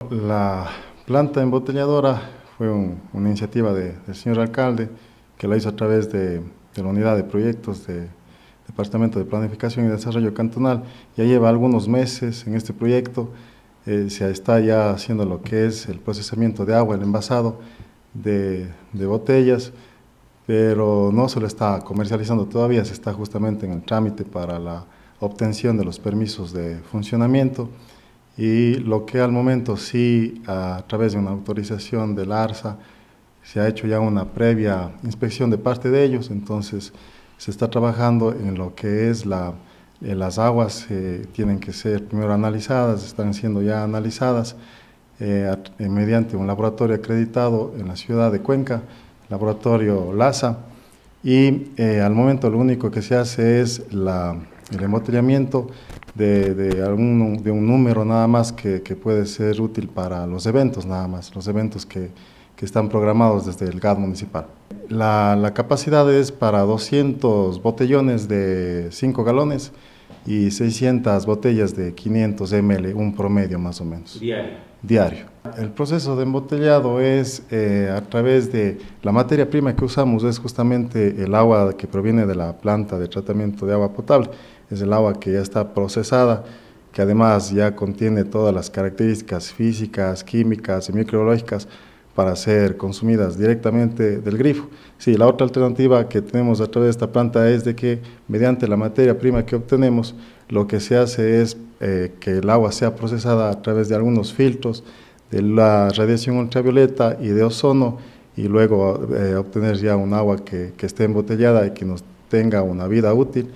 La planta embotelladora fue una iniciativa del señor alcalde que la hizo a través de la unidad de proyectos del Departamento de Planificación y Desarrollo Cantonal. Ya lleva algunos meses en este proyecto, se está ya haciendo lo que es el procesamiento de agua, el envasado de botellas, pero no se lo está comercializando todavía, se está justamente en el trámite para la obtención de los permisos de funcionamiento. Y lo que al momento sí, a través de una autorización del ARSA, se ha hecho ya una previa inspección de parte de ellos, entonces se está trabajando en lo que es las aguas, tienen que ser primero analizadas, están siendo ya analizadas mediante un laboratorio acreditado en la ciudad de Cuenca, laboratorio LASA, y al momento lo único que se hace es el embotellamiento de un número nada más que puede ser útil para los eventos nada más, los eventos que están programados desde el GAD municipal. La capacidad es para 200 botellones de 5 galones y 600 botellas de 500 ml, un promedio más o menos. Diario. El proceso de embotellado es a través de la materia prima que usamos, es justamente el agua que proviene de la planta de tratamiento de agua potable. Es el agua que ya está procesada, que además ya contiene todas las características físicas, químicas y microbiológicas para ser consumidas directamente del grifo. Sí, la otra alternativa que tenemos a través de esta planta es de que mediante la materia prima que obtenemos, lo que se hace es que el agua sea procesada a través de algunos filtros de la radiación ultravioleta y de ozono, y luego obtener ya un agua que esté embotellada y que nos tenga una vida útil,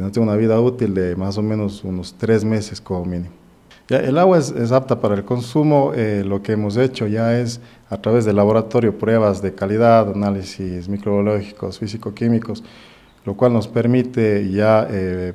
de más o menos unos 3 meses como mínimo. Ya, el agua es apta para el consumo. Lo que hemos hecho ya es a través del laboratorio pruebas de calidad, análisis microbiológicos, físico-químicos, lo cual nos permite ya,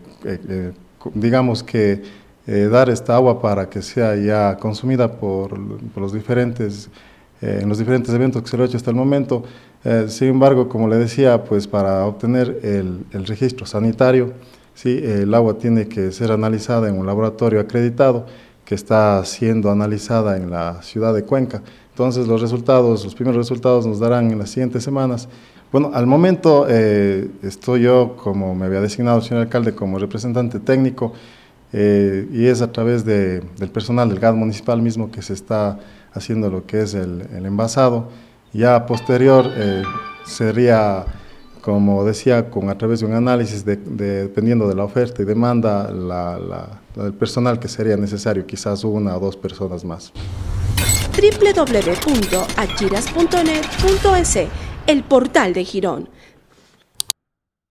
digamos que, dar esta agua para que sea ya consumida por los diferentes, en los diferentes eventos que se lo ha hecho hasta el momento. Sin embargo, como le decía, pues para obtener el registro sanitario, sí, el agua tiene que ser analizada en un laboratorio acreditado que está siendo analizada en la ciudad de Cuenca. Entonces los primeros resultados nos darán en las siguientes semanas. Bueno, al momento estoy yo, como me había designado el señor alcalde, como representante técnico, y es a través del personal del GAD municipal mismo que se está haciendo lo que es el envasado. Ya posterior sería, como decía, a través de un análisis dependiendo de la oferta y demanda, del personal que sería necesario, quizás 1 o 2 personas más. www.achiras.net.es, el portal de Girón.